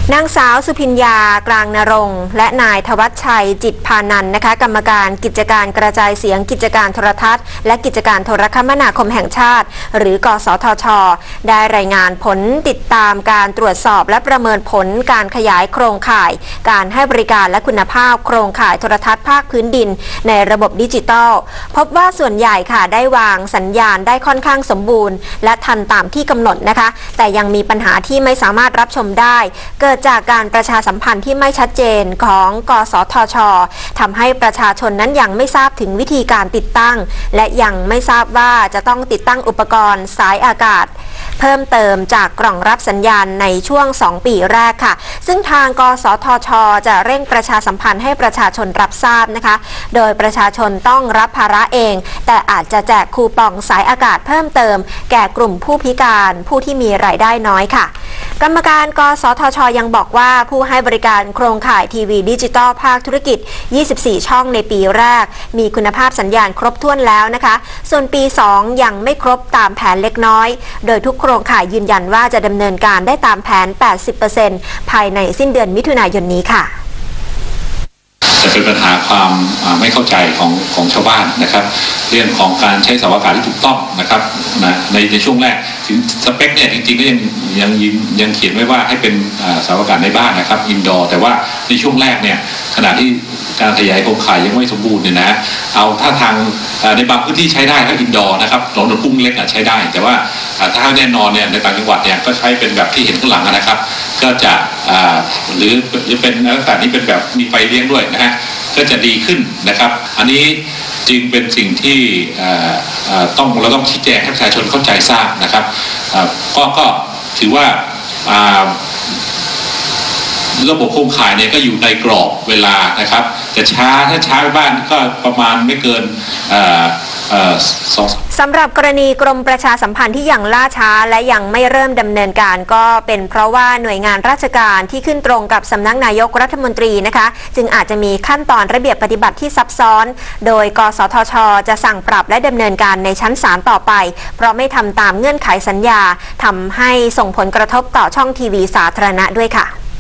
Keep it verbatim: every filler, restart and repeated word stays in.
นางสาวสุพิญญากลางนรงค์และนายธวัชชัยจิตพานันท์นะคะกรรมการกิจการกระจายเสียงกิจการโทรทัศน์และกิจการโทรคมนาคมแห่งชาติหรือกสทช.ได้รายงานผลติดตามการตรวจสอบและประเมินผลการขยายโครงข่ายการให้บริการและคุณภาพโครงข่ายโทรทัศน์ภาคพื้นดินในระบบดิจิทัลพบว่าส่วนใหญ่ค่ะได้วางสัญญาณได้ค่อนข้างสมบูรณ์และทันตามที่กำหนดนะคะแต่ยังมีปัญหาที่ไม่สามารถรับชมได้เกิดจากการประชาสัมพันธ์ที่ไม่ชัดเจนของกสทช.ทำให้ประชาชนนั้นยังไม่ทราบถึงวิธีการติดตั้งและยังไม่ทราบว่าจะต้องติดตั้งอุปกรณ์สายอากาศเพิ่มเติมจากกล่องรับสัญญาณในช่วงสองปีแรกค่ะซึ่งทางกสทช.จะเร่งประชาสัมพันธ์ให้ประชาชนรับทราบนะคะโดยประชาชนต้องรับภาระเองแต่อาจจะแจกคูปองสายอากาศเพิ่มเติมแก่กลุ่มผู้พิการผู้ที่มีรายได้น้อยค่ะกรรมการกสทช.ยังบอกว่าผู้ให้บริการโครงข่ายทีวีดิจิตอลภาคธุรกิจยี่สิบสี่ช่องในปีแรกมีคุณภาพสัญญาณครบถ้วนแล้วนะคะส่วนปีสองยังไม่ครบตามแผนเล็กน้อยโดยทุกโครงข่ายยืนยันว่าจะดำเนินการได้ตามแผน แปดสิบเปอร์เซ็นต์ ภายในสิ้นเดือนมิถุนายนนี้ค่ะจะเป็นปัญหาความไม่เข้าใจของของชาวบ้านนะครับเรื่องของการใช้เสาอากาศที่ถูกต้องนะครับนะในในช่วงแรกถึงสเปคเนี่ยจริงๆก็ยังยังยังเขียนไว้ว่าให้เป็นเสาอากาศในบ้านนะครับอินดอร์แต่ว่าในช่วงแรกเนี่ยขณะที่การขยายโครงข่ายยังไม่สมบูรณ์เนี่ยนะเอาถ้าทางในบางพื้นที่ใช้ได้ถ้าอินดอร์นะครับหนองหนกุ้งเล็กใช้ได้แต่ว่าถ้าแน่นอนเนี่ยในต่างจังหวัดเนี่ยก็ใช้เป็นแบบที่เห็นข้างหลังนะครับก็จะหรือจะเป็นลักษณะนี้เป็นแบบมีไฟเลี้ยงด้วยนะฮะก็จะดีขึ้นนะครับอันนี้จึงเป็นสิ่งที่ต้องเราต้องชี้แจงให้ประชาชนเข้าใจทราบนะครับก็ก็ถือว่าระบบโครงข่ายเนี่ยก็อยู่ในกรอบเวลานะครับแต่ช้าถ้าช้าไปบ้านก็ประมาณไม่เกินสำหรับกรณีกรมประชาสัมพันธ์ที่ยังล่าช้าและยังไม่เริ่มดำเนินการก็เป็นเพราะว่าหน่วยงานราชการที่ขึ้นตรงกับสำนักนายกรัฐมนตรีนะคะจึงอาจจะมีขั้นตอนระเบียบปฏิบัติที่ซับซ้อนโดยกสทช.จะสั่งปรับและดำเนินการในชั้นศาลต่อไปเพราะไม่ทำตามเงื่อนไขสัญญาทำให้ส่งผลกระทบต่อช่องทีวีสาธารณะด้วยค่ะ